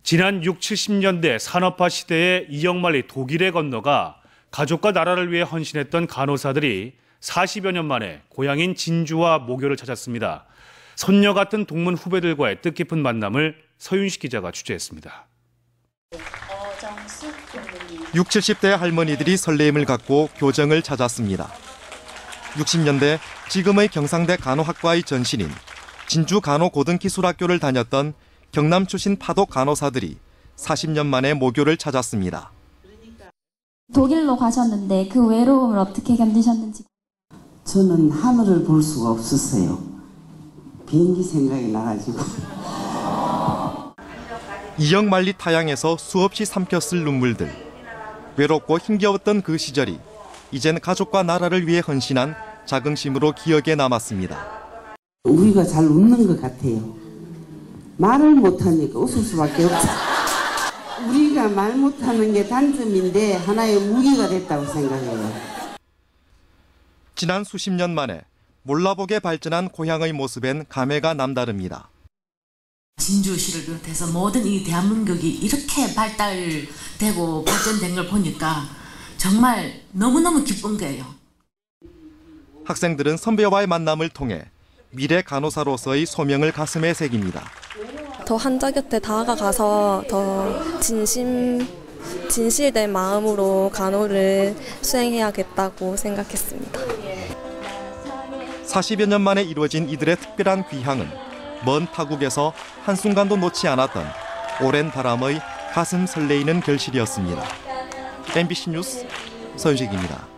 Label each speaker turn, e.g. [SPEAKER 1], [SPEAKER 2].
[SPEAKER 1] 지난 6, 70년대 산업화 시대에 이역만리 독일에 건너가 가족과 나라를 위해 헌신했던 간호사들이 40여 년 만에 고향인 진주와 모교를 찾았습니다. 손녀 같은 동문 후배들과의 뜻깊은 만남을 서윤식 기자가 취재했습니다.
[SPEAKER 2] 6, 70대 할머니들이 설레임을 갖고 교정을 찾았습니다. 60년대 지금의 경상대 간호학과의 전신인 진주간호고등기술학교를 다녔던 경남 출신 파독 간호사들이 40년 만에 모교를 찾았습니다.
[SPEAKER 3] 독일로 가셨는데 그 외로움을 어떻게 견디셨는지.
[SPEAKER 4] 저는 하늘을 볼 수가 없었어요. 비행기 생각이 나가지고.
[SPEAKER 2] 이역만리 타양에서 수없이 삼켰을 눈물들. 외롭고 힘겨웠던 그 시절이 이젠 가족과 나라를 위해 헌신한 자긍심으로 기억에 남았습니다.
[SPEAKER 4] 우리가 잘 웃는 것 같아요. 말을 못하니까 웃을 수밖에 없죠. 우리가 말 못하는 게 단점인데 하나의 무기가 됐다고 생각해요.
[SPEAKER 2] 지난 수십 년 만에 몰라보게 발전한 고향의 모습엔 감회가 남다릅니다.
[SPEAKER 5] 진주시를 비롯해서 모든 이 대한민국이 이렇게 발달되고 발전된 걸 보니까 정말 너무너무 기쁜 거예요.
[SPEAKER 2] 학생들은 선배와의 만남을 통해 미래 간호사로서의 소명을 가슴에 새깁니다.
[SPEAKER 6] 더 환자 곁에 다가가서 더 진실된 마음으로 간호를 수행해야겠다고 생각했습니다.
[SPEAKER 2] 40여 년 만에 이루어진 이들의 특별한 귀향은 먼 타국에서 한순간도 놓지 않았던 오랜 바람의 가슴 설레이는 결실이었습니다. MBC 뉴스 서윤식입니다.